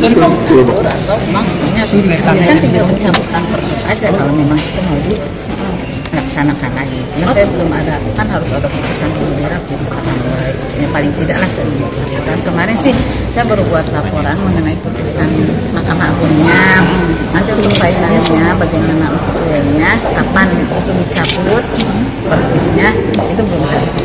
memang sebenarnya harus kan tinggal pencabutan proses aja kalau memang itu mau dilaksanakan lagi. Karena saya belum ada, kan harus ada putusan dulu rapi ya, paling tidak lah dan kemarin sih saya baru buat laporan mengenai putusan Mahkamah Agungnya. Nanti untuk finalnya bagaimana untuk kapan itu dicabut perpunya itu belum saya